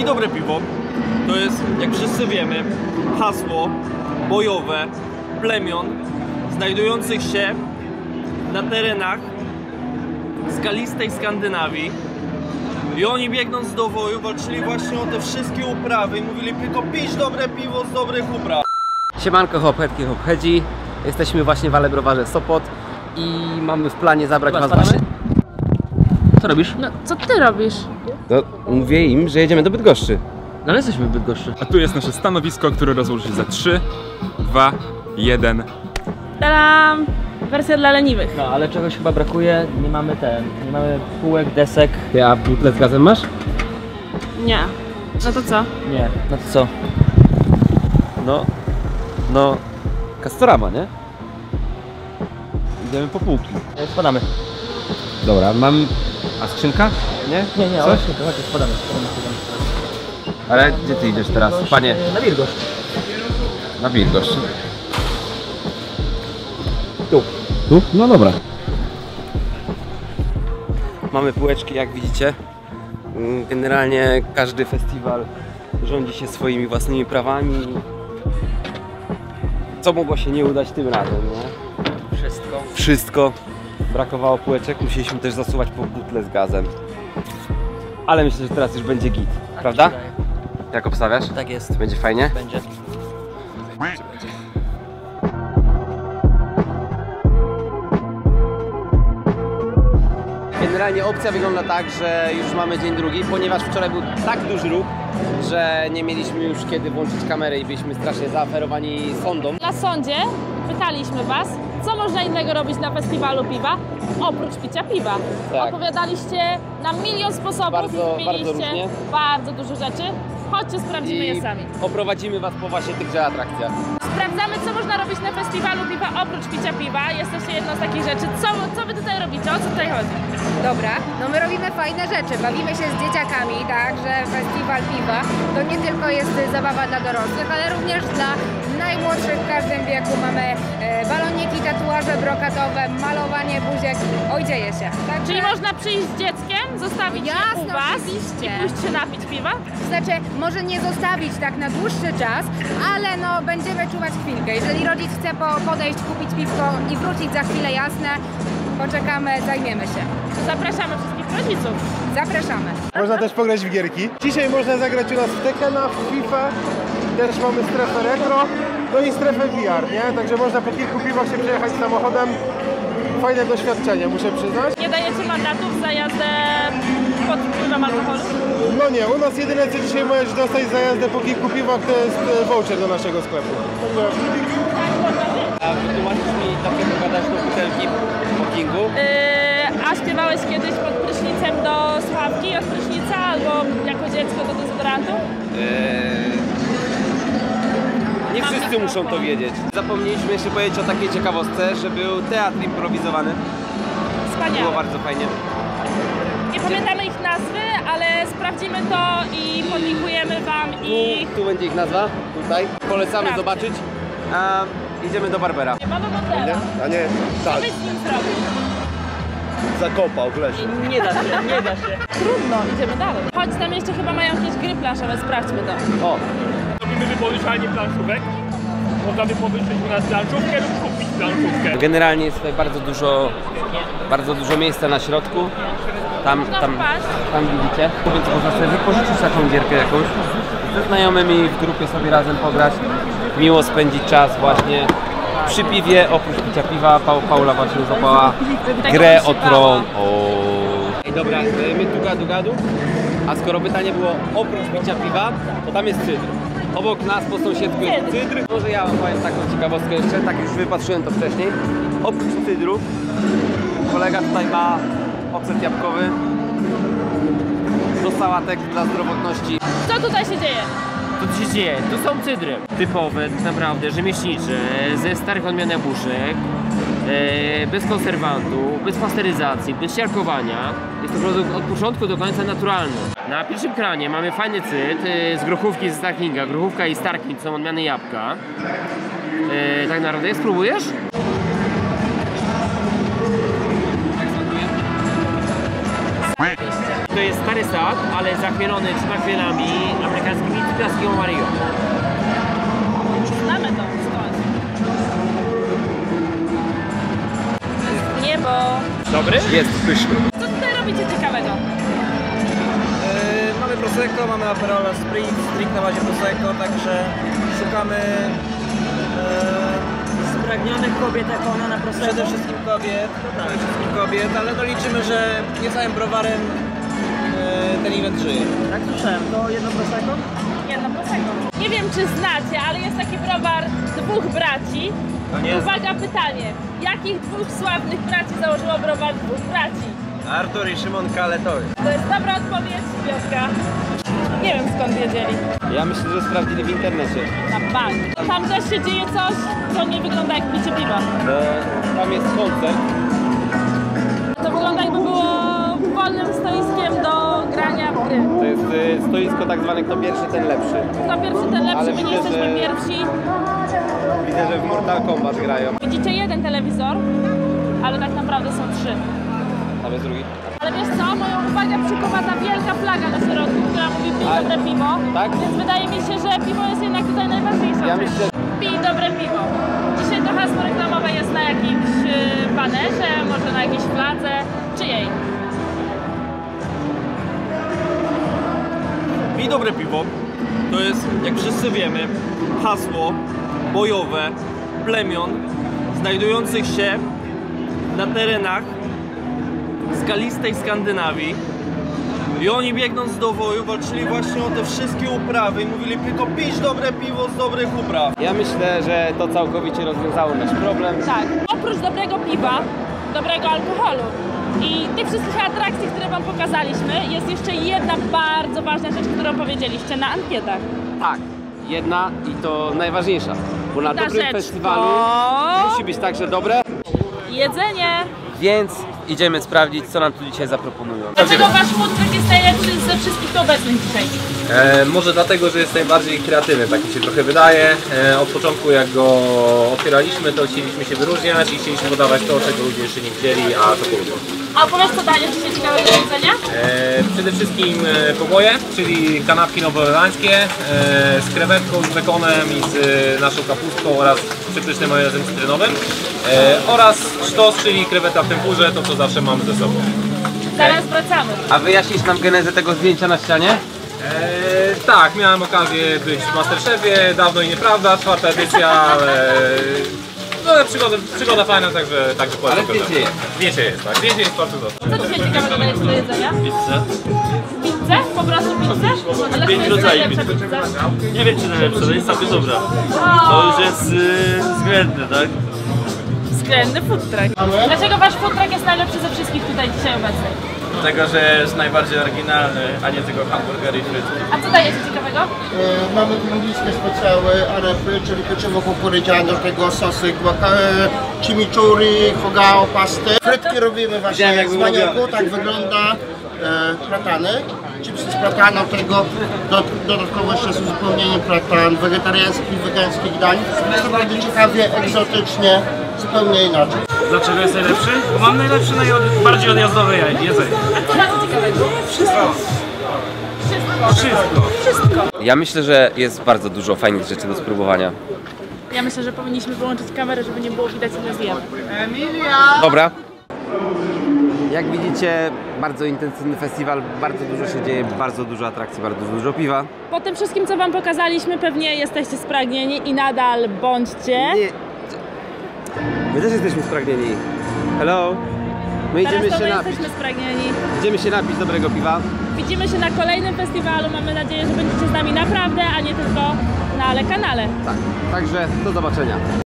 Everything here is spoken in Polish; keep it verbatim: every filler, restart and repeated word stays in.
Pij dobre piwo to jest, jak wszyscy wiemy, hasło bojowe plemion znajdujących się na terenach skalistej Skandynawii. I oni, biegnąc do woju, walczyli właśnie o te wszystkie uprawy i mówili tylko pić dobre piwo z dobrych upraw. Siemanko, hophetki, hophedzi. Jesteśmy właśnie w Alebrowarze Sopot i mamy w planie zabrać was właśnie... Co robisz? No, co ty robisz? To mówię im, że jedziemy do Bydgoszczy. No ale jesteśmy w Bydgoszczy. A tu jest nasze stanowisko, które rozłoży się za trzy, dwa, jeden. Tadam! Wersja dla leniwych. No, ale czegoś chyba brakuje, nie mamy ten, nie mamy półek, desek. Ty, a butle z gazem masz? Nie. No to co? Nie, no to co? No, no, Castorama, nie? Idziemy po półki. E, Spadamy. Dobra, mam... A skrzynka? Nie? Nie, nie, Coś? chodź, chodź, spadamy, spadamy, spadamy. Ale gdzie ty idziesz teraz, panie? Na Bydgoszcz. Na Bydgoszcz. Tu. Tu? No dobra. Mamy półeczki, jak widzicie. Generalnie każdy festiwal rządzi się swoimi własnymi prawami. Co mogło się nie udać tym razem, nie? Wszystko. Wszystko. Brakowało półeczek, musieliśmy też zasuwać po butle z gazem. Ale myślę, że teraz już będzie git, prawda? Jak obstawiasz? Tak jest. Będzie fajnie? Będzie. Generalnie opcja wygląda tak, że już mamy dzień drugi, ponieważ wczoraj był tak duży ruch, że nie mieliśmy już kiedy włączyć kamerę i byliśmy strasznie zaaferowani sondą. Na sądzie pytaliśmy was, co można innego robić na festiwalu piwa, oprócz picia piwa. Tak. Opowiadaliście na milion sposobów Bardzo, i bardzo mieliście różnie. bardzo dużo rzeczy. Chodźcie, sprawdzimy je sami. oprowadzimy was po właśnie tychże atrakcjach. Sprawdzamy, co można robić na festiwalu piwa oprócz picia piwa. Jest to jedną z takich rzeczy. Co, co wy tutaj robicie? O co tutaj chodzi? Dobra, no my robimy fajne rzeczy, bawimy się z dzieciakami, tak, że festiwal piwa to nie tylko jest zabawa dla dorosłych, ale również dla najmłodszych w każdym wieku. Mamy e, baloniki, tatuaże brokatowe, malowanie buziek, oj dzieje się. Także, Czyli można przyjść z dzieckiem, zostawić je Jasne, u was oczywiście. i pójść się napić piwa? znaczy, może nie zostawić tak na dłuższy czas, ale no będziemy czuwać chwilkę. Jeżeli rodzic chce po, podejść, kupić piwko i wrócić za chwilę, jasne, poczekamy, zajmiemy się. Zapraszamy wszystkich rodziców. Zapraszamy. Można też pograć w gierki. Dzisiaj można zagrać u nas w Tekena, w FIFA, też mamy strefę retro, no i strefę V R, nie? Także można po kilku piwach się przejechać samochodem. Fajne doświadczenie, muszę przyznać. Nie dajecie mandatów za jazdę pod wpływem alkoholu? No nie, u nas jedyne co dzisiaj możesz dostać za jazdę po kilku piwach to jest e, voucher do naszego sklepu. Także... A wytłumaczysz mi, dlaczego gadasz do butelki po kingu? Yy, a śpiewałeś kiedyś pod prysznicem do słuchawki od prysznica albo jako dziecko do dezodorantu? Eee... Nie Mam wszyscy mikrofon. muszą to wiedzieć. Zapomnieliśmy jeszcze powiedzieć o takiej ciekawostce, że był teatr improwizowany. Było Wspaniałe. bardzo fajnie. Nie pamiętamy ich nazwy, ale sprawdzimy to i podlinkujemy wam i... Tu, tu będzie ich nazwa, tutaj. Polecamy Sprawdźcie. zobaczyć. A idziemy do Barbera. Nie mamy modela. A nie, Co tak, byś z nim zrobił? zakopał w lesie. Nie da się, nie da się. Trudno, idziemy dalej. Chodź, tam jeszcze chyba mają jakieś gry planszowe, sprawdźmy to. O, Robimy wypożyczalnię planszówek. Można wypożyczyć u nas planszówkę lub kupić planszówkę. generalnie jest tutaj bardzo dużo, bardzo dużo miejsca na środku. Tam, Można tam, wpaść. tam widzicie, więc można sobie wypożyczyć taką gierkę jakąś. Ze znajomymi w grupie sobie razem pograć. Miło spędzić czas właśnie przy piwie, oprócz picia piwa. Pa Paula właśnie złapała Tego grę mi się o bała. tron. O. Ej, dobra, my tu gadu gadu, a skoro pytanie było oprócz picia piwa, to tam jest cydr. Obok nas po sąsiedzku jest cydr. Może ja wam powiem taką ciekawostkę jeszcze, tak już wypatrzyłem to wcześniej. Oprócz cydru kolega tutaj ma ocet jabłkowy do sałatek dla zdrowotności. Co tutaj się dzieje? Co tu się dzieje? Tu są cydry. Typowe, tak naprawdę, rzemieślnicze, ze starych odmian jabłuszek, e, bez konserwantu, bez pasteryzacji, bez siarkowania. Jest to produkt od początku do końca naturalny. Na pierwszym kranie mamy fajny cyd e, z grochówki z Starkinga. Grochówka i Starking są odmiany jabłka. E, tak naprawdę, spróbujesz? To jest stary sad, ale zachmielony trzema chmielami amerykańskimi i piaskiem Mario. Znamy to skąd. Niebo. Dobry? Jest pyszny. Co tutaj robicie ciekawego? Yy, mamy Prosecco, mamy Aperola Spritz, strict na bazie Prosecco, także szukamy yy, spragnionych kobiet jak ona na Prosecco. przede wszystkim kobiet, przede wszystkim kobiet, ale no liczymy, że nie całym browarem yy, ten event żyje. Tak słyszałem, to jedno Prosecco? Jedno Prosecco. Nie wiem, czy znacie, ale jest taki browar dwóch braci. Uwaga, pytanie. Jakich dwóch sławnych braci założyło browar dwóch braci? Artur i Szymon Kaletowy. To jest dobra odpowiedź, Piotrka. Nie wiem, skąd wiedzieli. Ja myślę, że sprawdzili w internecie. Na bank. Tam też się dzieje coś, co nie wygląda jak picie piwa. Bo tam jest koncert. To wygląda, jakby było wolnym stoiskiem do grania w gry. To jest y, stoisko tak zwane kto pierwszy, ten lepszy. Kto pierwszy, ten lepszy, Ale my nie widzę, jesteśmy że- pierwsi. Widzę, że w Mortal Kombat grają. Widzicie jeden telewizor, ale tak naprawdę są trzy. Tam jest drugi. Ale wiesz co, moją uwagę przykuwa ta wielka flaga na środku, która mówi pij A- dobre piwo. tak? Więc wydaje mi się, że piwo jest jednak tutaj najważniejszą Ja rzeczą. myślę- Pij dobre piwo. Dzisiaj to hasło reklamowe jest na jakimś y, banerze, może na jakiejś fladze. Czyjej? Pij dobre piwo to jest, jak wszyscy wiemy, hasło bojowe plemion znajdujących się na terenach skalistej Skandynawii. I oni, biegnąc do woju, walczyli właśnie o te wszystkie uprawy i mówili tylko pić dobre piwo z dobrych upraw. Ja myślę, że to całkowicie rozwiązało nasz problem. Tak. Oprócz dobrego piwa, dobrego alkoholu i tych wszystkich atrakcji, które wam pokazaliśmy, jest jeszcze jedna bardzo ważna rzecz, którą powiedzieliście na ankietach. Tak, jedna i to najważniejsza. Bo na Ta dobrym rzecz festiwalu to- musi być także dobre. Jedzenie. Więc idziemy sprawdzić, co nam tu dzisiaj zaproponują. Dlaczego wasz food truck jest najlepszy ze wszystkich obecnych dzisiaj? E, może dlatego, że jest najbardziej kreatywny, tak mi się trochę wydaje. E, od początku jak go otwieraliśmy, to chcieliśmy się wyróżniać i chcieliśmy podawać to, czego ludzie jeszcze nie widzieli, a to było. A opowiedz, co dajesz dzisiaj ciekawego do jedzenia? E, przede wszystkim e, poboje, czyli kanapki nowojorlańskie e, z krewetką, z bekonem i z e, naszą kapustką oraz przepysznym majonezem cytrynowym e, oraz sztos, czyli kreweta w tempurze, to co zawsze mamy ze sobą. Zaraz wracamy. A wyjaśnisz nam genezę tego zdjęcia na ścianie? E, tak, miałem okazję być w Masterchefie, dawno i nieprawda, czwarta edycja, ale no, ale przygoda, przygoda fajna, także, także polecam. Ale zdjęcie jest. Zdjęcie jest, tak, zdjęcie jest bardzo dobre. Co dzisiaj ciekawego dajesz do jedzenia? Pizzę? Pizzę? Po prostu pizzę? Ale Pięć która jest rodzajów najlepsza pizzy. pizza? Nie wiem czy najlepsze, ale jest całkiem dobra. To już jest yy, względne, tak? Względny food truck. Dlaczego wasz food truck jest najlepszy ze wszystkich tutaj dzisiaj obecnych? Dlatego, że jest najbardziej oryginalny, a nie tylko hamburgery i frytki. A co dajecie ciekawego? E, mamy bliskie specjały, arepy, czyli pieczywo kukurydziane, do tego sosy guacamole, chimichurri, hogao, pasty. Frytki robimy właśnie z maniaku, tak wygląda e, platany. Chipsy z platanu, do tego do, dodatkowo jeszcze jest uzupełnienie platan wegetariańskich, wegańskich dań. Jest to bardzo ciekawie, egzotycznie, zupełnie inaczej. Dlaczego jest najlepszy? Bo mam najlepsze, najbardziej odjazdowe jedzenie. A co macie ciekawego? Wszystko. Wszystko. Wszystko. Ja myślę, że jest bardzo dużo fajnych rzeczy do spróbowania. Ja myślę, że powinniśmy wyłączyć kamerę, żeby nie było widać, ile zjemy. Dobra. Jak widzicie, bardzo intensywny festiwal, bardzo dużo się dzieje, bardzo dużo atrakcji, bardzo dużo piwa. Po tym wszystkim, co wam pokazaliśmy, pewnie jesteście spragnieni i nadal bądźcie. Nie. My też jesteśmy spragnieni. Hello. My Teraz idziemy to się my napić. jesteśmy spragnieni. Idziemy się napić dobrego piwa. Widzimy się na kolejnym festiwalu. Mamy nadzieję, że będziecie z nami naprawdę, a nie tylko na ale kanale. Tak. Także do zobaczenia.